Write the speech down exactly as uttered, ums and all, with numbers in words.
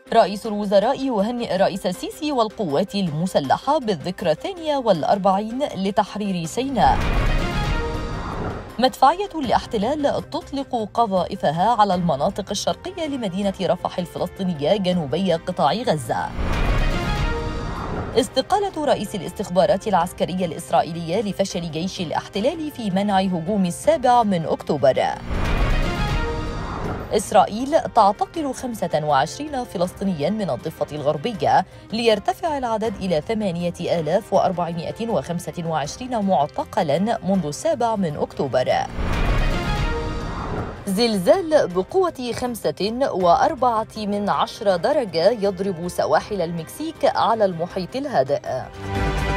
رئيس الوزراء يهنئ الرئيس السيسي والقوات المسلحة بالذكرى الثانية والأربعين لتحرير سيناء. مدفعية الاحتلال تطلق قذائفها على المناطق الشرقية لمدينة رفح الفلسطينية جنوبي قطاع غزة. استقالة رئيس الاستخبارات العسكرية الإسرائيلية لفشل جيش الاحتلال في منع هجوم السابع من أكتوبر. إسرائيل تعتقل خمسة وعشرين فلسطينياً من الضفة الغربية ليرتفع العدد إلى ثمانية آلاف وأربعمائة وخمسة وعشرين معتقلاً منذ السابع من أكتوبر. زلزال بقوة خمسة وأربعة من عشرة درجة يضرب سواحل المكسيك على المحيط الهادئ.